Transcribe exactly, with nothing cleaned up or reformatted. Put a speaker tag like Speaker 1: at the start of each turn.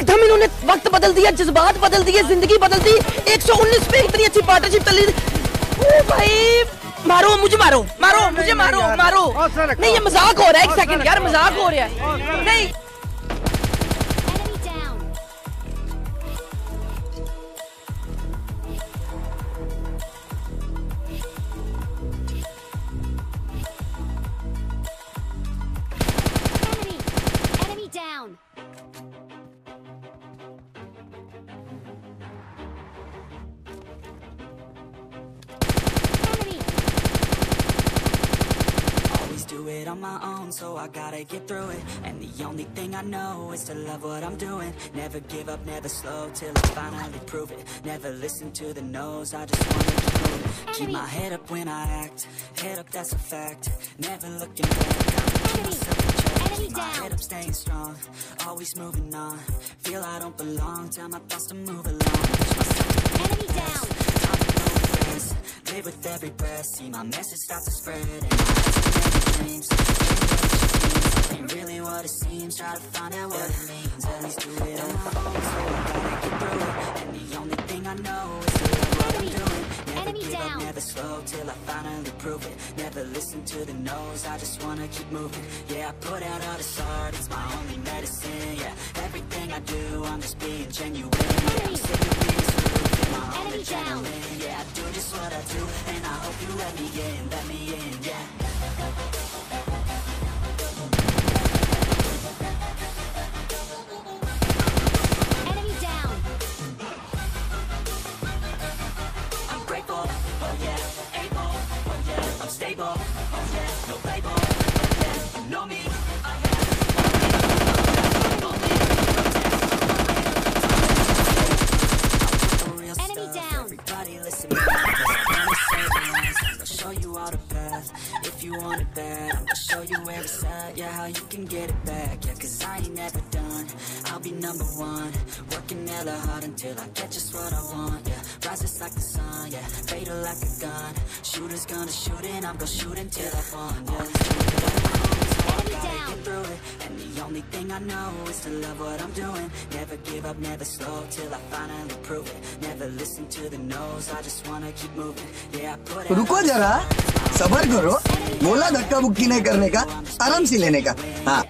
Speaker 1: एकदम इन्होंने वक्त बदल दिया, जज्बात बदल दिए, जिंदगी बदल दी। एक सौ उन्नीस पे इतनी अच्छी पार्टनरशिप चली। ओ भाई मारो मुझे, मारो मारो मुझे, मारो मारो। नहीं ये मजाक हो रहा है, एक सेकंड यार, मजाक हो रहा है। नहीं
Speaker 2: it on my own, so I gotta get through it. And the only thing I know is to love what I'm doing. Never give up, never slow, till I finally prove it. Never listen to the no's, I just wanna keep moving. Keep my head up when I act, head up that's a fact. Never looking back, keep myself in check. Keep my head up staying strong, always moving on. Feel I don't belong, tell my thoughts to move along. Push myself to be the best, time to go fast. Live with every breath, see my message start to spread. And I dreams, ain't really what it seems. Try to find out what it means. At least do it on my own, so I gotta get through it. And the only thing I know is to love what I'm doing. Never give up, never slow, till I finally prove it. Never listen to the no's, I just wanna keep moving. Yeah, I put out all this art, it's my only medicine. Yeah, everything I do, I'm just being genuine. Yeah, I'm sick of being screwed, feel my own adrenaline. Yeah, I do just what I do, and I hope you let me in, let me in, yeah. Stable, oh yeah, no label, oh yeah, you know me, I have only enemy down. Everybody listen to me, I'll show you all the path, if you want it bad, I'll show you where it's at, yeah, how you can get it back, yeah, cause I ain't never done, I'll be number one, working hella hard until I get just what I want, yeah, rises like the sun, yeah, fatal like a gun, shooters gonna shoot and I'm gonna shoot until I fall, yeah, so I gotta get through it, and the only thing I know is to love what I'm doing, never give up, never slow, till I finally prove it, never listen to the no's, I just wanna keep moving, yeah, I put it
Speaker 3: रुको जरा, सबर करो, बोला धक्का बुक्की नहीं करने का, आराम से लेने का, हाँ